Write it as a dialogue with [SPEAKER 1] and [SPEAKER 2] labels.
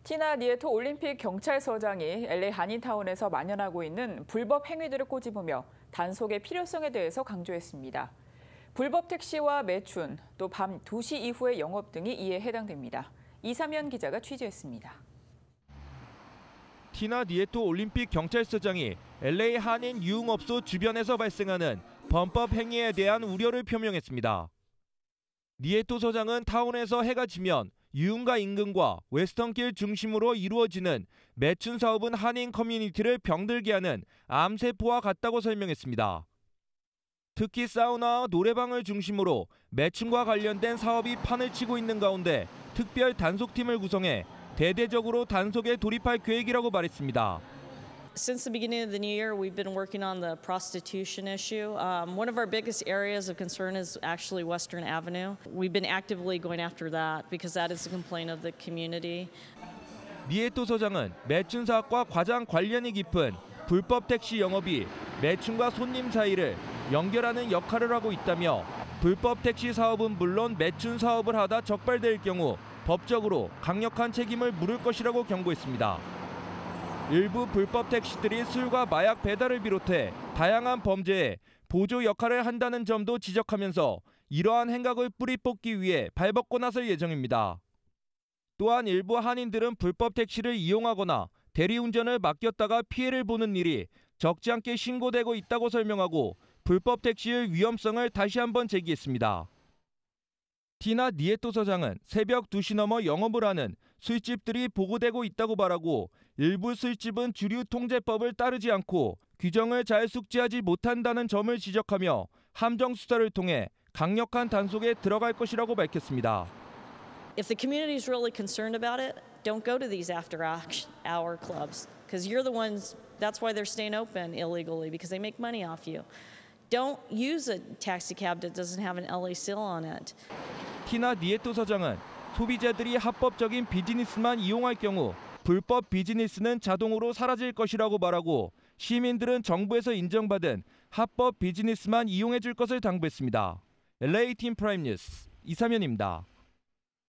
[SPEAKER 1] 티나 니에토 올림픽 경찰서장이 LA 한인타운에서 만연하고 있는 불법 행위들을 꼬집으며 단속의 필요성에 대해서 강조했습니다. 불법 택시와 매춘, 또 밤 2시 이후의 영업 등이 이에 해당됩니다. 이사면 기자가 취재했습니다.
[SPEAKER 2] 티나 니에토 올림픽 경찰서장이 LA 한인 유흥업소 주변에서 발생하는 범법 행위에 대한 우려를 표명했습니다. 니에토 서장은 타운에서 해가 지면 유흥가 인근과 웨스턴길 중심으로 이루어지는 매춘 사업은 한인 커뮤니티를 병들게 하는 암세포와 같다고 설명했습니다. 특히 사우나와 노래방을 중심으로 매춘과 관련된 사업이 판을 치고 있는 가운데 특별 단속팀을 구성해 대대적으로 단속에 돌입할 계획이라고 말했습니다.
[SPEAKER 3] Since the beginning of the new year, we've been working on the prostitution issue. One of our biggest areas of concern is actually Western Avenue. We've been actively going after that because that is a complaint of the community.
[SPEAKER 2] 니에토 서장은 매춘 사업과 가장 관련이 깊은 불법 택시 영업이 매춘과 손님 사이를 연결하는 역할을 하고 있다며 불법 택시 사업은 물론 매춘 사업을 하다 적발될 경우 법적으로 강력한 책임을 물을 것이라고 경고했습니다. 일부 불법 택시들이 술과 마약 배달을 비롯해 다양한 범죄에 보조 역할을 한다는 점도 지적하면서 이러한 행각을 뿌리 뽑기 위해 발벗고 나설 예정입니다. 또한 일부 한인들은 불법 택시를 이용하거나 대리운전을 맡겼다가 피해를 보는 일이 적지 않게 신고되고 있다고 설명하고 불법 택시의 위험성을 다시 한번 제기했습니다. 티나 니에토 서장은 새벽 2시 넘어 영업을 하는 술집들이 보고되고 있다고 말하고 일부 술집은 주류 통제법을 따르지 않고 규정을 잘 숙지하지 못한다는 점을 지적하며 함정 수사를 통해 강력한 단속에 들어갈 것이라고 밝혔습니다.
[SPEAKER 3] If the community is really concerned about it, don't go to these after-hour clubs because you're the ones. That's why they're staying open illegally because they make money off you. Don't use a taxi cab that doesn't have an LA seal on it.
[SPEAKER 2] 티나 니에토 서장은 소비자들이 합법적인 비즈니스만 이용할 경우 불법 비즈니스는 자동으로 사라질 것이라고 말하고 시민들은 정부에서 인정받은 합법 비즈니스만 이용해 줄 것을 당부했습니다. LA 팀 프라임 뉴스 이사면입니다.